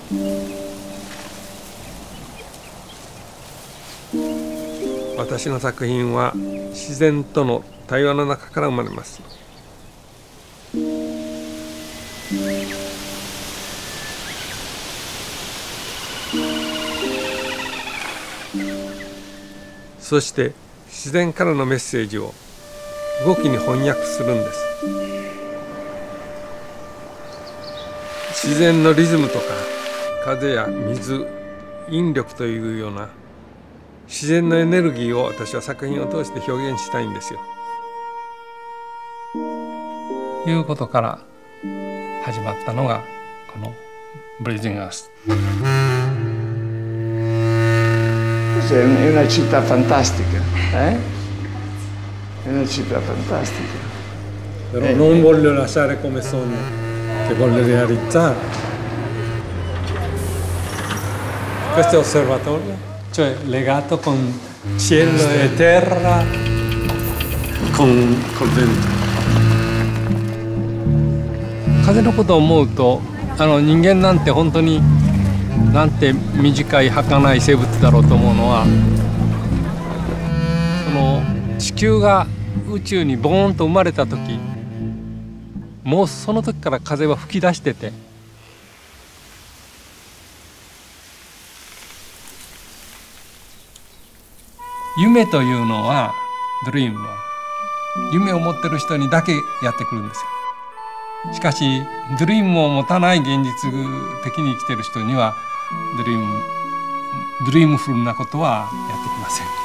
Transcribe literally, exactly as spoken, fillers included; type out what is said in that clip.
私の作品は自然との対話の中から生まれます。そして自然からのメッセージを動きに翻訳するんです。自然のリズムとか風や水、引力というような自然のエネルギーを私は作品を通して表現したいんですよ。いうことから始まったのがこの「Breathing Earth」。 È una città fantastica, eh? È una città fantastica. Però eh, non voglio lasciare come sogno, che voglio realizzare. Questo è osservatorio, cioè legato con cielo e terra, con col vento. 風のことを思うと、あの人間なんて本当になんて短い儚い生物だろうと思うのは、その地球が宇宙にボーンと生まれた時、もうその時から風は吹き出してて、夢というのはドリームは夢を持ってる人にだけやってくるんですよ。しかしドリームを持たない現実的に生きてる人にはドリームドリームフルなことはやってきません。